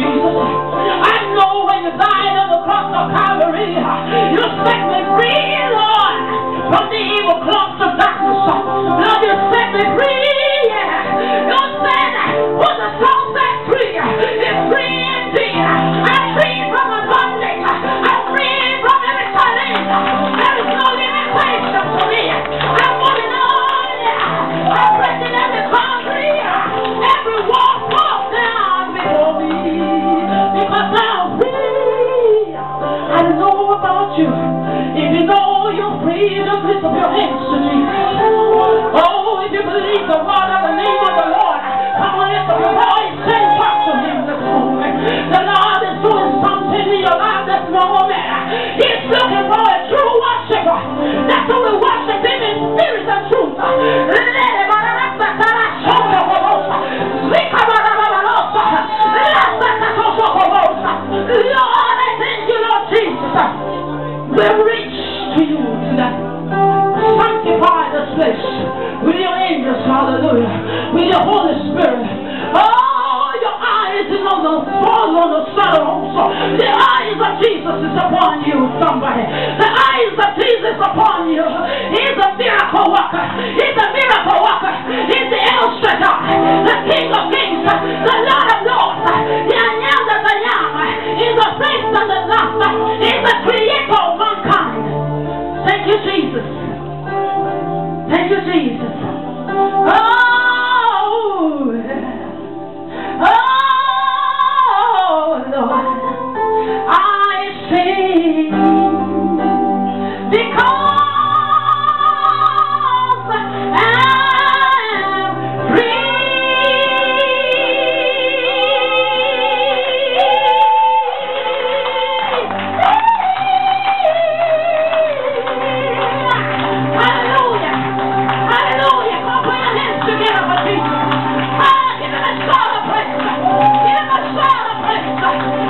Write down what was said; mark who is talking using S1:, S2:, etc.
S1: Jesus. I know when you died on the cross of Calvary, you set me free, Lord, from the evil clubs of darkness. Lord, you set me free. You said, who the Son set free is free indeed. I'm free from a bondage. I'm free from every challenge. There is no limitation to me. I'm moving on. I'm breaking every boundary. Every wall falls down before me. Because I'm free. I know about you. If you know you're free, just lift up your hands to Jesus. Oh, if you believe the word of the name of the Lord, come on, lift up your voice, sing back to him this moment. The Lord is doing something in your life this moment. He's looking for a true worshiper. That's who will worship him in spirit and truth. Lord, I thank you, Lord Jesus. We're rich to you tonight. Sanctify this place with your angels, hallelujah, with your Holy Spirit. Oh, your eyes is on the fall on the shadow also. The eyes of Jesus is upon you, somebody. The eyes of Jesus is upon you. He's a miracle worker. He's a miracle worker. He's the El Shaddai, the King of Kings, the Lord of Lords, the I am that I am. He's the first and the last. He's the creator of mankind. Thank you, Jesus. Thank you, Jesus. Oh, Lord, I sing because I'm free. Hallelujah. Hallelujah. Come on, put your hands together for Jesus. Give him a shout of praise. Give him a shout of praise.